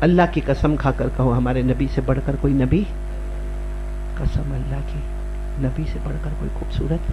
اللہ کی قسم کھا کر کہو ہمارے نبی سے بڑھ کر کوئی نبی؟ قسم اللہ کی، نبی سے بڑھ کر کوئی خوبصورت؟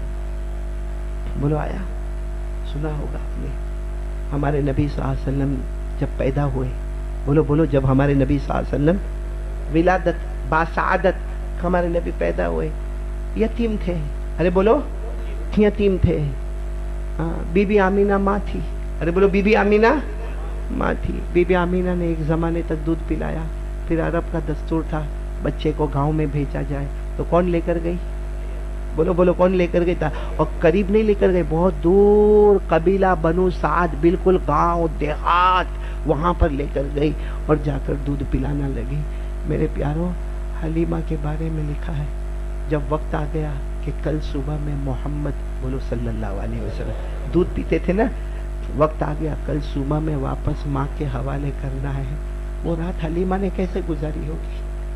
بولو آیا؟ سنا ہوگا آپ نے ہمارے نبی صلی اللہ علیہ وسلم جب پیدا ہوئے، بولو بولو، جب ہمارے نبی صلی اللہ علیہ وسلم ولادت باسعادت ہمارے نبی پیدا ہوئے، یتیم تھے. ارے بولو، یتیم تھے. بی بی آمینہ ماں تھی. ارے بولو، بی بی آمینہ ماں تھی. بی بی آمینہ نے ایک زمانے تک دودھ پلایا. پھر عرب کا دستور تھا بچے کو گاؤں میں بھیجا جائے، تو کون لے کر گئی؟ بولو بولو، کون لے کر گئی تھا؟ اور قریب نہیں لے کر گئی، بہت دور قبیلہ بنو سعد، بالکل گاؤں دیہات، وہاں پر لے کر گئی اور جا کر دودھ پلانا لگی. میرے پیاروں، حلیمہ کے بارے میں لکھا ہے جب وقت آ گیا کہ کل صبح میں محمد، بولو صلی اللہ علیہ وسلم، دودھ پیتے تھے نا، وقت آ گیا کل صبح میں واپس ماں کے حوالے کرنا ہے. وہ رات حلیمہ نے کیسے گزاری ہوگی؟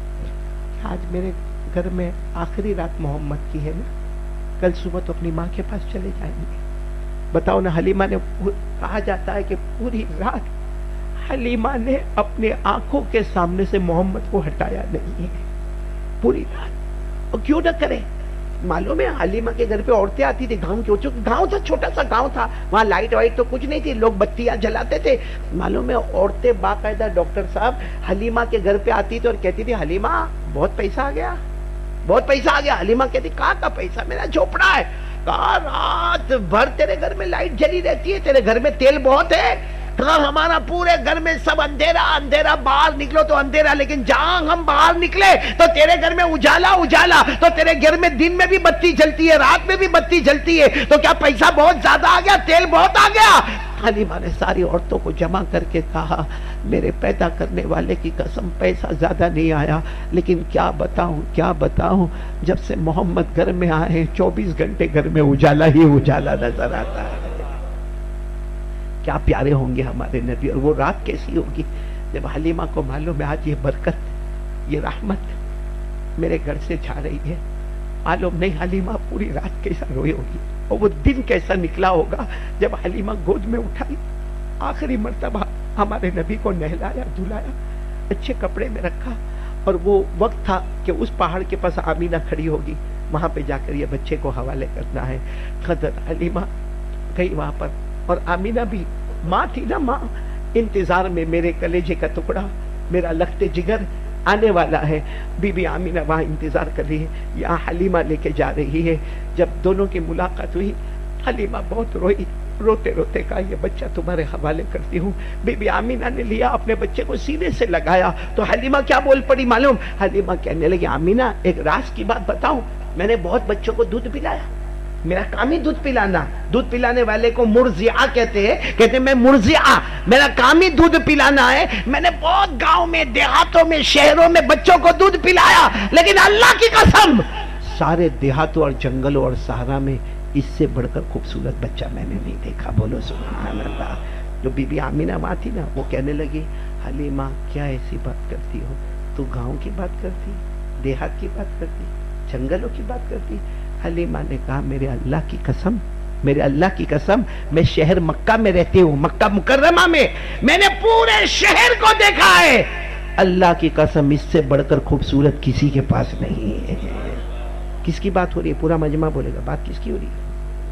آج میرے گھر میں آخری رات محمد کی ہے نا، کل صبح تو اپنی ماں کے پاس چلے جائیں گے. بتاؤ نا، حلیمہ نے، کہا جاتا ہے کہ پوری رات حلیمہ نے اپنے آنکھوں کے سامنے سے محمد کو ہٹایا نہیں ہے، پوری رات. اور کیوں نہ کرے؟ معلوم ہے حلیمہ کے گھر پہ عورتیں آتی تھی گاؤں کی، گاؤں تھا، چھوٹا سا گاؤں تھا، وہاں لائٹ وائٹ تو کچھ نہیں تھی، لوگ بتیاں جلاتے تھے. معلوم ہے عورتیں باقاعدہ ڈاکٹر صاحب حلیمہ کے گھر پہ آتی تھی اور کہتی تھی حلیمہ بہت پیسہ آ گیا، بہت پیسہ آ گیا. حلیمہ کہتی کہاں کا پیسہ، میرا جھوپڑا ہے. کہا رات بھر تیرے گھر میں لائٹ جلی رہتی ہے، تیرے گھر میں تیل بہت ہے. کہا ہمارا پورے گھر میں سب اندھیرا اندھیرا، باہر نکلو تو اندھیرا، لیکن جہاں ہم باہر نکلے تو تیرے گھر میں اجالا اجالا. تو تیرے گھر میں دن میں بھی بتی جلتی ہے، رات میں بھی بتی جلتی ہے، تو کیا پیسہ بہت زیادہ آ گیا، تیل بہت آ گیا؟ حلیمہ نے ساری عورتوں کو جمع کر کے کہا میرے پیدا کرنے والے کی قسم پیسہ زیادہ نہیں آیا، لیکن کیا بتاؤں، جب سے محمد گھر میں آئے 24 گھنٹے گھر میں اجالا ہی اجالا نظر آتا ہے. کیا پیارے ہوں گے ہمارے نبی. اور وہ رات کیسی ہوگی جب حلیمہ کو معلوم ہے آج یہ برکت، یہ رحمت میرے گھر سے جا رہی ہے. معلوم نہیں حلیمہ پوری رات کیسا روئی ہوگی، اور وہ دن کیسا نکلا ہوگا جب حلیمہ گود میں اٹھائی، آخری مرتبہ ہمارے نبی کو نہلایا دھلایا، اچھے کپڑے میں رکھا. اور وہ وقت تھا کہ اس پہاڑ کے پاس آمینہ کھڑی ہوگی، وہاں پہ جا کر یہ بچے کو حوالے کرنا ہے. حضرت حلیمہ گئی وہاں پر، اور آمینہ بھی ماں تھی نا، ماں انتظار میں، میرے کلیجے کا ٹکڑا، میرا لخت جگر آنے والا ہے. بی بی آمینہ وہاں انتظار کر رہی ہے، یہاں حلیمہ لے کے جا رہی ہے. جب دونوں کی ملاقات ہوئی حلیمہ بہت روئی، روتے روتے کہا یہ بچہ تمہارے حوالے کرتی ہوں. بی بی آمینہ نے لیا، اپنے بچے کو سینے سے لگایا. تو حلیمہ کیا بول پڑی معلوم؟ حلیمہ کہنے لگی آمینہ ایک راز کی بات بتاؤں، میں نے بہت بچوں کو دودھ پلایا، میرا کام ہی دودھ پلانا. دودھ پلانے والے کو مرضعہ کہتے ہیں میں مرضعہ، میرا کام ہی دودھ پلانا ہے. میں نے بہت گاؤں میں، دیہاتوں میں، شہروں میں بچوں کو دودھ پلایا، لیکن اللہ کی قسم سارے دیہاتوں اور جنگلوں اور صحرا میں اس سے بڑھ کر خوبصورت بچہ میں نے نہیں دیکھا. بولو سبحان اللہ. جو بی بی آمینہ ماں تھی نا، وہ کہنے لگی حلیمہ کیا ایسی بات کرتی ہو، تو گاؤں کی بات کرتی، دیہات کی بات کرتی، جنگلوں کی بات کرتی. حلیمہ نے کہا میرے اللہ کی قسم، میرے اللہ کی قسم، میں شہر مکہ میں رہتی ہوں، مکہ مکرمہ میں نے پورے شہر کو دیکھا ہے. اللہ کی قسم اس سے بڑھ کر خوبصورت کسی کے پاس نہیں ہے. کس کی بات ہو رہی ہے؟ پورا مجمع بولے گا، بات کس کی ہو رہی ہے؟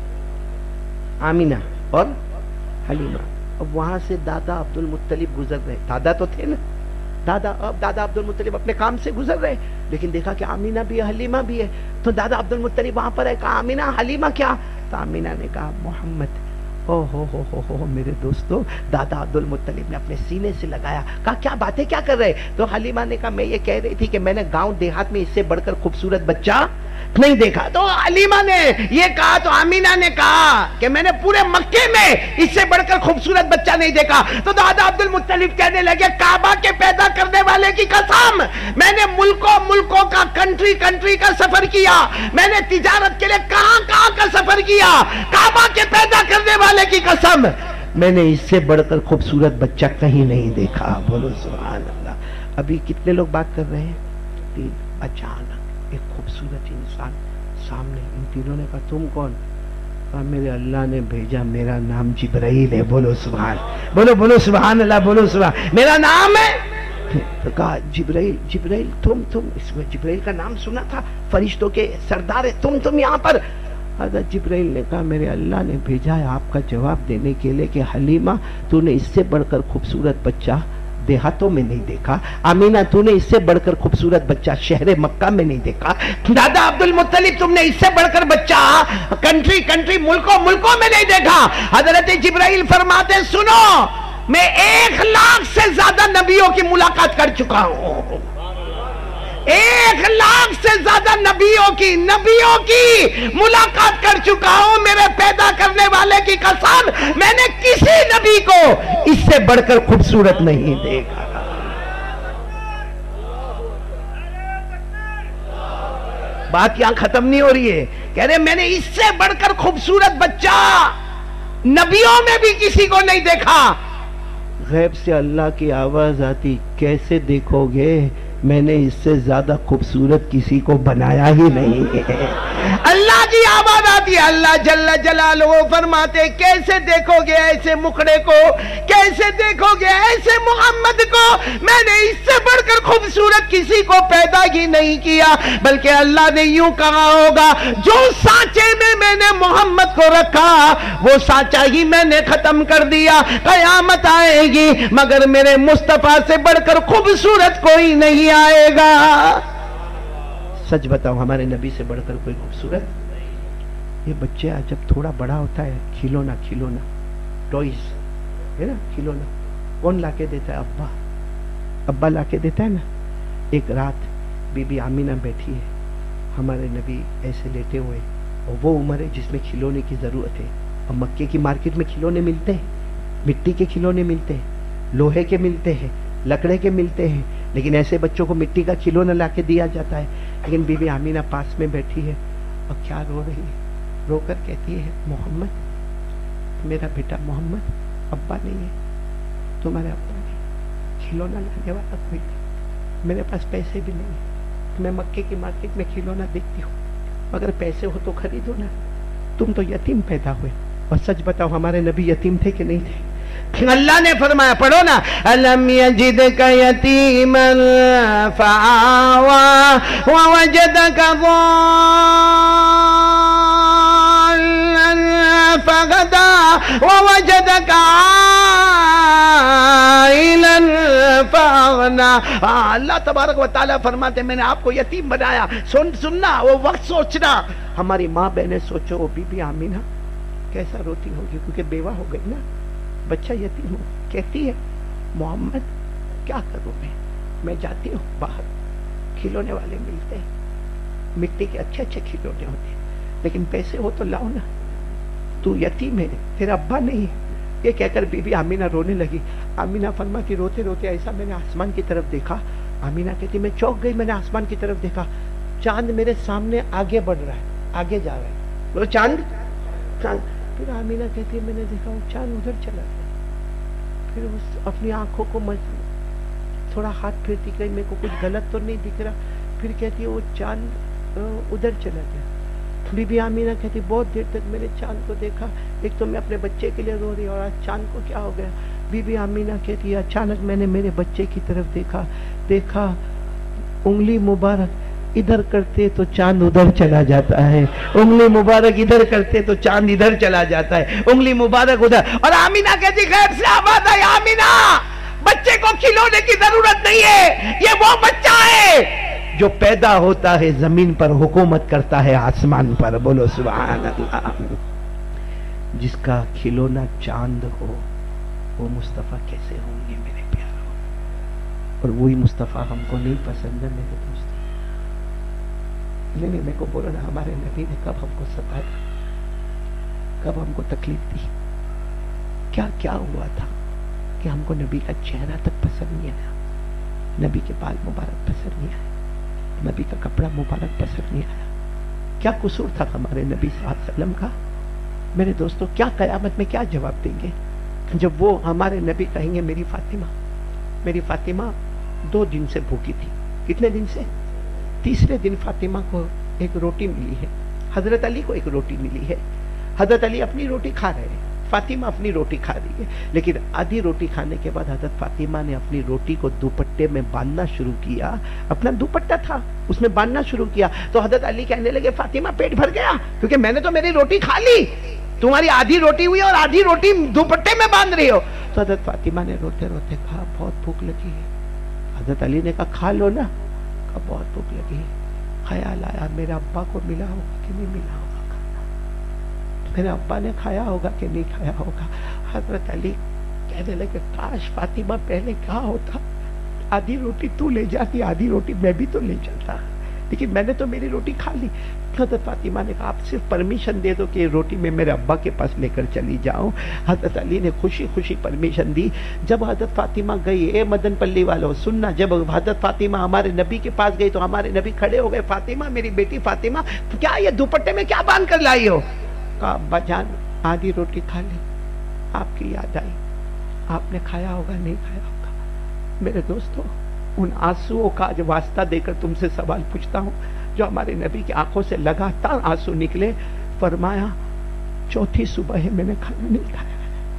آمینہ اور حلیمہ. اب وہاں سے دادا عبد المطلب گزر رہے، دادا تو تھے نا، دادا عبد المطلب اپنے کام سے گزر رہے، لیکن دیکھا کہ آمینہ بھی ہے، حلیمہ بھی ہے. تو دادا عبد المطلب وہاں پر ہے، کہا آمینہ حلیمہ کیا؟ تو آمینہ نے کہا محمد. او ہو میرے دوستو، دادا عبد المطلب نے اپنے سینے سے لگایا، کہا کیا باتیں کیا کر رہے؟ تو حلیمہ نے کہا میں یہ کہہ رہی تھی کہ میں نے گاؤں دیہات میں اس سے بڑھ کر خوبصورت بچہ نہیں دیکھا. تو حلیمہ نے یہ کہا، تو آمینہ نے کہا کہ میں نے پورے مکے میں اس سے بڑھ کر خوبصورت بچہ نہیں دیکھا. تو دادا عبد المطلب کہنے لگے کعبہ کے پیدا کرنے والے کی قسم، میں نے ملکوں کا، کنٹری کا سفر کیا، میں نے تجارت کے لیے کہاں کا سفر کیا، کعبہ کے پیدا کرنے والے کی قسم میں نے اس سے بڑھ کر خوبصورت بچہ کہیں نہیں دیکھا. بولو سبحان اللہ. ابھی کتنے لوگ بات کر رہے ہیں؟ اچانک ایک خوبصورت انسان سامنے، ان تینوں نے کہا تم کون؟ کہا میرے اللہ نے بھیجا، میرا نام جبرائیل ہے. بولو سبحان، بولو سبحان اللہ، بولو سبحان. میرا نام ہے تو کہا جبرائیل جبرائیل تم اس میں جبرائیل کا نام سنا تھا، فرشتوں کے سردار ہے، تم یہاں پر؟ حضرت جبرائیل نے کہا میرے اللہ نے بھیجا ہے آپ کا جواب دینے کے لیے کہ حلیمہ تو نے اس سے بڑھ کر خوبصورت بچہ دیہاتوں میں نہیں دیکھا، آمینہ تو نے اس سے بڑھ کر خوبصورت بچہ شہر مکہ میں نہیں دیکھا، دادا عبد المطلب تم نے اس سے بڑھ کر بچہ کنٹری ملکوں میں نہیں دیکھا۔ حضرت جبرائیل فرماتے سنو، میں 1,00,000 سے زیادہ نبیوں کی ملاقات کر چکا ہوں، 1,00,000 سے زیادہ نبیوں کی ملاقات کر چکا ہوں، میرے پیدا کرنے والے کی قسم میں نے کسی نبی کو اس سے بڑھ کر خوبصورت نہیں دیکھا۔ بات یہاں ختم نہیں ہو رہی ہے، کہہ رہے میں نے اس سے بڑھ کر خوبصورت بچہ نبیوں میں بھی کسی کو نہیں دیکھا۔ غیب سے اللہ کی آواز آتی کیسے دیکھو گے، میں نے اس سے زیادہ خوبصورت کسی کو بنایا ہی نہیں ہے۔ اللہ کی آواز آتی ہے، اللہ جل جلالہ فرماتے کیسے دیکھو گے ایسے مکھڑے کو، کیسے دیکھو گے ایسے محمد کو، میں نے اس سے بڑھ کر خوبصورت کسی کو پیدا ہی نہیں کیا۔ بلکہ اللہ نے یوں کہا ہوگا جو سانچے میں نے محمد کو رکھا وہ سانچا ہی میں نے ختم کر دیا، قیامت آئے گی مگر میرے مصطفیٰ سے بڑھ کر خوبصورت کوئی نہیں آئے گا۔ سچ بتاؤ ہمارے نبی سے بڑھ کر کوئی خوبصورت؟ یہ بچہ جب تھوڑا بڑا ہوتا ہے کھلونا ٹوائز ہے نا، کھلونا کون لا کے دیتا ہے؟ ابا لا کے دیتا ہے نا۔ ایک رات بی بی آمینہ بیٹھی ہے، ہمارے نبی ایسے لیٹے ہوئے، اور وہ عمر ہے جس میں کھلونے کی ضرورت ہے، اور مکے کی مارکیٹ میں کھلونے ملتے ہیں، مٹی کے کھلونے ملتے ہیں، لوہے کے ملتے ہیں، لکڑے کے ملتے ہیں، لیکن ایسے بچوں کو مٹی کا کھلونا لا کے دیا جاتا ہے۔ لیکن بی بی آمینہ پاس میں بیٹھی ہے اور کیا رو رہی ہے، رو کر کہتی ہے محمد، میرا بیٹا محمد، ابا نہیں ہے، تمہارے ابا نہیں، کھلونا لانے والا کوئی نہیں، میرے پاس پیسے بھی نہیں، میں مکے کی مارکیٹ میں کھلونا دیکھتی ہوں، مگر پیسے ہو تو خریدو نا، تم تو یتیم پیدا ہوئے۔ اور سچ بتاؤ ہمارے نبی یتیم تھے کہ نہیں تھے؟ اللہ نے فرمایا پڑھو نا، الم یجدک یتیما فآوا ووجدک ضالا فغدا ووجدک عائلا فاغنا۔ اللہ تبارک و تعالیٰ فرماتے میں نے آپ کو یتیم بنایا۔ سننا وہ وقت سوچنا، ہماری ماں بہنیں سوچو وہ بی بی آمینہ کیسا روتی ہوگی، کیونکہ بیوہ ہو گئی نا، بچہ یتیم ہو، کہتی ہے محمد کیا کروں میں جاتی ہوں باہر، کھلونے والے ملتے ہیں، مٹی کے اچھے کھلونے ہوتے ہیں، لیکن پیسے ہو تو لاؤ نا، تو یتیم ہے، تیرا ابا نہیں ہے۔ یہ کہہ کر بی بی آمینہ رونے لگی۔ آمینہ فرماتی روتے روتے ایسا میں نے آسمان کی طرف دیکھا، آمینہ کہتی میں چوک گئی، میں نے آسمان کی طرف دیکھا، چاند میرے سامنے آگے بڑھ رہا ہے، آگے جا رہا ہے، وہ چاند۔ پھر آمینہ کہتی ہے میں نے دیکھا وہ چاند ادھر چلا گیا، پھر اس اپنی آنکھوں کو تھوڑا ہاتھ پھیرتی کہ میرے کو کچھ غلط تو نہیں دکھ رہا، پھر کہتی ہے وہ چاند ادھر چلا گیا۔ بی بی آمینہ کہتی بہت دیر تک میں نے چاند کو دیکھا، ایک تو میں اپنے بچے کے لیے رو رہی اور آج چاند کو کیا ہو گیا۔ بی بی آمینہ کہتی ہے اچانک میں نے میرے بچے کی طرف دیکھا انگلی مبارک ادھر کرتے تو چاند ادھر چلا جاتا ہے، انگلی مبارک ادھر کرتے تو چاند ادھر چلا جاتا ہے، انگلی مبارک ادھر۔ اور آمینہ کہتی غیب سے آواز آئی آمینہ بچے کو کھلونے کی ضرورت نہیں ہے، یہ وہ بچہ ہے جو پیدا ہوتا ہے زمین پر حکومت کرتا ہے آسمان پر۔ بولو سبحان اللہ۔ جس کا کھلونا چاند ہو وہ مصطفیٰ کیسے ہوں گے میرے پیاروں؟ اور وہی مصطفیٰ ہم کو نہیں پسند ہے میرے دوست۔ نہیں میرے کو بولو نا ہمارے نبی نے کب ہم کو ستایا، کب ہم کو تکلیف دی، کیا کیا ہوا تھا کہ ہم کو نبی کا چہرہ تک پسند نہیں آیا، نبی کے بال مبارک پسند نہیں آیا، نبی کا کپڑا مبارک پسند نہیں آیا؟ کیا قصور تھا ہمارے نبی صلی اللہ علیہ وسلم کا؟ میرے دوستو کیا قیامت میں کیا جواب دیں گے جب وہ ہمارے نبی کہیں گے میری فاطمہ 2 دن سے بھوکی تھی۔ کتنے دن سے؟ تیسرے دن فاطمہ کو ایک روٹی ملی ہے، حضرت علی کو ایک روٹی ملی ہے، حضرت علی اپنی روٹی کھا رہے ہیں، फातिमा अपनी रोटी खा रही है, लेकिन आधी रोटी खाने के बाद हजरत फातिमा ने अपनी रोटी को दुपट्टे में बांधना शुरू किया। अपना दुपट्टा था उसमें बांधना शुरू किया। तो हजरत अली कहने लगे फातिमा पेट भर गया, क्योंकि मैंने तो मेरी रोटी खा ली, तुम्हारी आधी रोटी हुई और आधी रोटी दुपट्टे में बांध रही हो। तो हजरत फातिमा ने रोते रोते कहा बहुत भूख लगी है। हजरत अली ने कहा खा लो ना। कहा बहुत भूख लगी है। ख्याल आया मेरे अब्बा को मिला होगा कि नहीं मिला होगा खाना, मेरे अब्बा ने खाया होगा कि नहीं खाया होगा। हजरत अली कहने लगे काश फातिमा पहले कहा होता, आधी रोटी तू ले जाती, आधी रोटी मैं भी तो ले जाता, लेकिन मैंने तो मेरी रोटी खा ली। हजरत फातिमा ने कहा आप सिर्फ परमिशन दे दो कि ये रोटी मैं मेरे अब्बा के पास लेकर चली जाऊं। हजरत अली ने खुशी खुशी परमिशन दी। जब हजरत फातिमा गई, ए मदन पल्ली वालों सुनना, जब हजरत फातिमा हमारे नबी के पास गई तो हमारे नबी खड़े हो गए, फातिमा मेरी बेटी फातिमा क्या ये दुपट्टे में क्या बांध कर लाई हो? कहा अब्बा जान आधी रोटी खा ली, आपकी याद आई, आपने खाया होगा नहीं खाया होगा। मेरे दोस्तों उन आंसुओं का आज वास्ता देकर तुमसे सवाल पूछता हूं, जो हमारे नबी की आंखों से लगातार आंसू निकले। फरमाया चौथी सुबह है मैंने खाना नहीं खाया,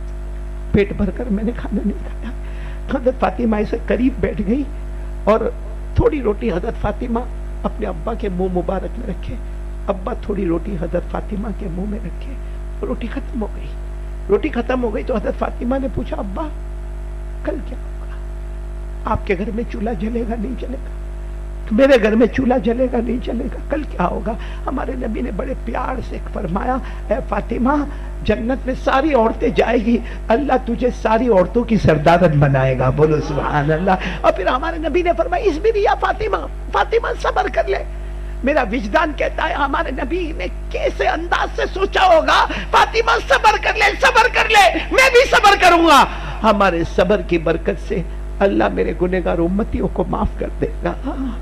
पेट भरकर मैंने खाना नहीं खाया। हजरत फातिमा ऐसे करीब बैठ गई और थोड़ी रोटी हजरत फातिमा अपने अब्बा के मुंह मुबारक में रखे, अब्बा थोड़ी रोटी हजरत फातिमा के मुंह में रखे। रोटी खत्म हो गई। रोटी खत्म हो गई तो हजरत फातिमा ने पूछा अब्बा कल क्या होगा? आपके घर में चूल्हा जलेगा नहीं जलेगा? मेरे घर में चूल्हा जलेगा नहीं जलेगा, कल क्या होगा? हमारे नबी ने बड़े प्यार से फरमाया ए फातिमा जन्नत में सारी औरतें जाएगी, अल्लाह तुझे सारी औरतों की सरदारत बनाएगा। बोलो सुभान अल्लाह। और फिर हमारे नबी ने फरमाया इसमें भी या फातिमा, फातिमा सब्र कर ले। मेरा विजदान कहता है हमारे नबी ने कैसे अंदाज से सोचा होगा, फातिमा सब्र कर ले, सब्र कर ले, मैं भी सब्र करूंगा। हमारे सब्र की बरकत से अल्लाह मेरे गुनहगार उम्मतियों को माफ कर देगा।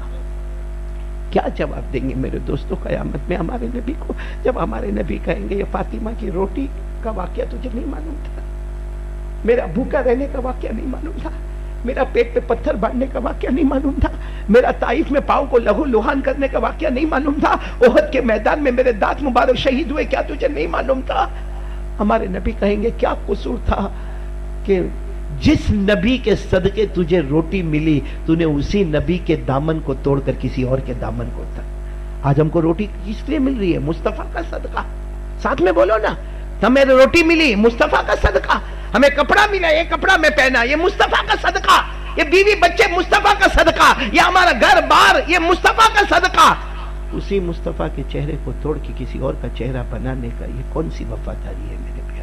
क्या जवाब देंगे मेरे दोस्तों कयामत में हमारे नबी को, जब हमारे नबी कहेंगे ये फातिमा की रोटी का वाकया तुझे नहीं मालूम था, मेरा भूखा रहने का वाकया नहीं मालूम था, मेरा पेट पे पत्थर बांधने का वाकया नहीं मालूम था, मेरा ताइफ में पाँव को लहू लुहान करने का वाकया नहीं मालूम था, ओहद के मैदान में मेरे दांत मुबारक शहीद हुए, क्या तुझे नहीं मालूम था? हमारे नबी कहेंगे क्या कसूर था कि जिस नबी के सदके तुझे रोटी मिली तूने उसी नबी के दामन को तोड़कर किसी और के दामन को उतार। आज हमको रोटी किस लिए मिल रही है? मुस्तफा का सदका। साथ में बोलो ना, हमें रोटी मिली मुस्तफा का सदका, हमें कपड़ा मिला ये कपड़ा में पहना ये मुस्तफा का सदका, ये बीवी बच्चे मुस्तफा का सदका, ये हमारा घर बार ये मुस्तफा का सदका। उसी मुस्तफा के चेहरे को तोड़ के किसी और का चेहरा बनाने का ये कौन सी वफादारी है मेरे प्यारों?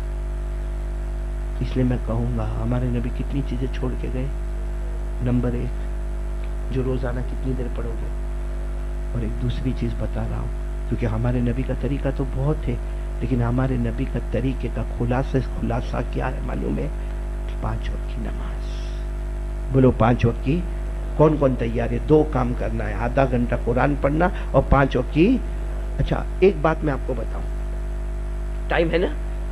इसलिए मैं कहूंगा हमारे नबी कितनी चीजें छोड़ के गए। नंबर 1 जो रोजाना कितनी देर पढ़ोगे, और एक दूसरी चीज बता रहा हूं क्योंकि हमारे नबी का तरीका तो बहुत है, लेकिन हमारे नबी का तरीके का खुलासा क्या है मालूम है? 5 वक्त की नमाज। बोलो 5 वक्त की। कौन कौन तैयार है? 2 काम करना है, आधा घंटा कुरान पढ़ना और 5 वक्त की। अच्छा एक बात मैं आपको बताऊं, टाइम है ना,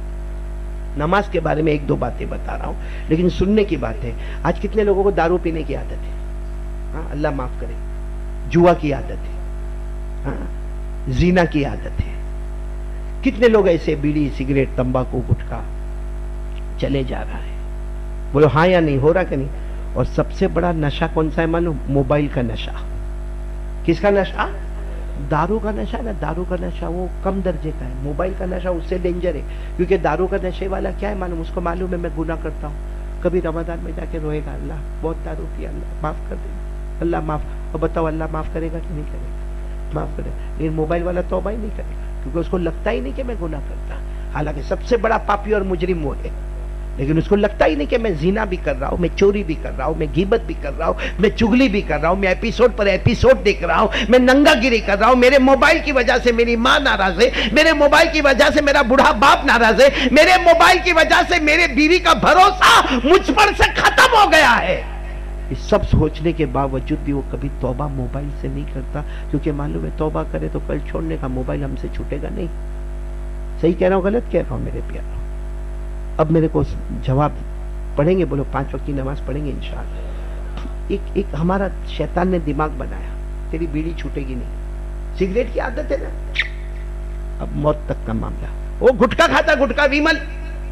नमाज के बारे में 1-2 बातें बता रहा हूं, लेकिन सुनने की बात है। आज कितने लोगों को दारू पीने की आदत है? हाँ अल्लाह माफ करे। जुआ की आदत है, हाँ जीना की आदत है। कितने लोग ऐसे बीड़ी सिगरेट तंबाकू गुटखा चले जा रहा है? बोलो हाँ या नहीं, हो रहा कि नहीं? और सबसे बड़ा नशा कौन सा है मालूम? मोबाइल का नशा। किसका नशा? दारू का नशा ना, दारू का नशा वो कम दर्जे का है, मोबाइल का नशा उससे डेंजर है। क्योंकि दारू का नशे वाला क्या है मालूम? उसको मालूम है मैं गुनाह करता हूँ, कभी रमजान में जाके रोएगा अल्लाह बहुत दारू पिया, अल्लाह माफ कर देगा, अल्लाह माफ। और बताओ अल्लाह माफ करेगा कि नहीं करेगा? माफ करेगा। लेकिन मोबाइल वाला तौबा ही नहीं करेगा, क्योंकि उसको लगता ही नहीं कि मैं गुनाह करता, हालांकि सबसे बड़ा पापी और मुजरिम वो है, लेकिन उसको लगता ही नहीं कि मैं जीना भी कर रहा हूं, मैं चोरी भी कर रहा हूं, मैं गीबत भी कर रहा हूं, मैं चुगली भी कर रहा हूं, मैं एपिसोड पर एपिसोड देख रहा हूं, मैं नंगागिरी कर रहा हूं, मेरे मोबाइल की वजह से मेरी मां नाराज है, मेरे मोबाइल की वजह से मेरा बूढ़ा बाप नाराज है, मेरे मोबाइल की वजह से मेरे बीवी का भरोसा मुझ पर से खत्म हो गया है। इस सब सोचने के बावजूद भी वो कभी तौबा मोबाइल से नहीं करता, क्योंकि मालूम है तौबा करे तो कल छोड़ने का मोबाइल हमसे छूटेगा नहीं। सही कह रहा हूं गलत कह रहा हूं मेरे प्यारों? अब मेरे को जवाब पढ़ेंगे, बोलो 5 वक्त की नमाज पढ़ेंगे इंशाअल्लाह। एक हमारा शैतान ने दिमाग बनाया, तेरी बीड़ी छूटेगी नहीं, सिगरेट की आदत है ना, अब मौत तक का मामला। वो गुटखा खाता, गुटखा विमल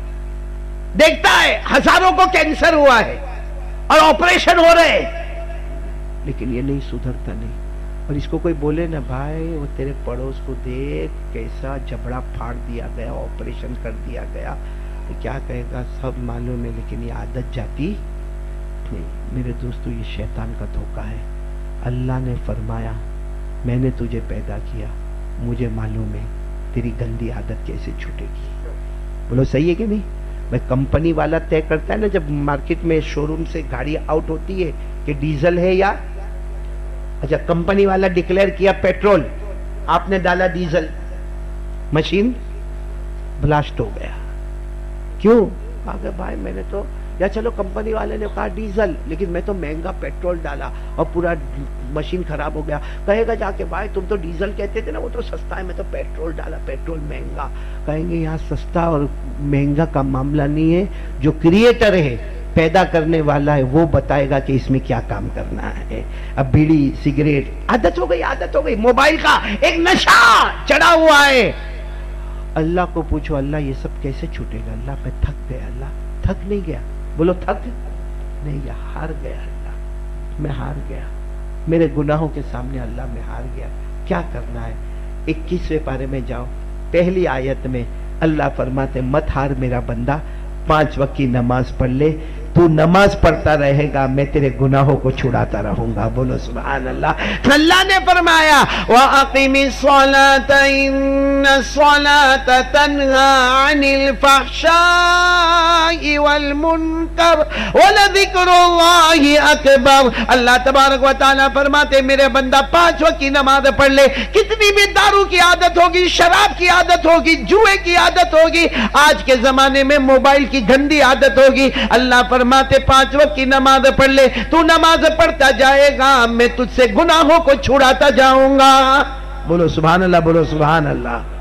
देखता है हजारों को कैंसर हुआ है और ऑपरेशन हो रहे हैं, लेकिन ये नहीं सुधरता नहीं। और इसको कोई बोले ना भाई वो तेरे पड़ोस को देख कैसा जबड़ा फाड़ दिया गया, ऑपरेशन कर दिया गया, तो क्या कहेगा? सब मालूम है लेकिन ये आदत जाती नहीं। मेरे दोस्तों, ये शैतान का धोखा है। अल्लाह ने फरमाया मैंने तुझे पैदा किया, मुझे मालूम है तेरी गंदी आदत कैसे छूटेगी। बोलो सही है कि नहीं? भाई कंपनी वाला तय करता है ना, जब मार्केट में शोरूम से गाड़ी आउट होती है कि डीजल है या, अच्छा कंपनी वाला डिक्लेयर किया पेट्रोल, आपने डाला डीजल, मशीन ब्लास्ट हो गया। क्यों? आगे भाई मैंने तो, या चलो कंपनी वाले ने कहा डीजल, लेकिन मैं तो महंगा पेट्रोल डाला और पूरा मशीन खराब हो गया। कहेगा जाके भाई तुम तो डीजल कहते थे ना, वो तो सस्ता है, मैं तो पेट्रोल डाला, पेट्रोल महंगा। कहेंगे यहाँ सस्ता और महंगा का मामला नहीं है, जो क्रिएटर है, पैदा करने वाला है, वो बताएगा कि इसमें क्या काम करना है। अब बीड़ी सिगरेट आदत हो गई, आदत हो गई, मोबाइल का एक नशा चढ़ा हुआ है। अल्लाह को पूछो अल्लाह ये सब कैसे छूटेगा? अल्लाह मैं थक गया। अल्लाह थक नहीं गया? बोलो थक नहीं गया, हार गया। अल्लाह मैं हार गया, मेरे गुनाहों के सामने अल्लाह मैं हार गया। क्या करना है? 21वें पारे में जाओ, पहली आयत में अल्लाह फरमाते मत हार मेरा बंदा, 5 वक्त की नमाज पढ़ ले, तू नमाज पढ़ता रहेगा, मैं तेरे गुनाहों को छुड़ाता रहूंगा। बोलो सुभान अल्लाह। अल्लाह ने फरमाया वअक़िमिस सलात इन्न सलात तन्हा अनिल फ़हशाइ वल मुनकर वलज़िक्रुल्लाहि अकबर। अल्लाह तबारक व तआला फरमाते मेरे बंदा 5 वक्त की नमाज पढ़ ले, कितनी भी दारू की आदत होगी, शराब की आदत होगी, जुए की आदत होगी, आज के जमाने में मोबाइल की गंदी आदत होगी, अल्लाह फरमाते 5 वक्त की नमाज पढ़ ले, तू नमाज पढ़ता जाएगा, मैं तुझसे गुनाहों को छुड़ाता जाऊंगा। बोलो सुभान अल्लाह, बोलो सुभान अल्लाह।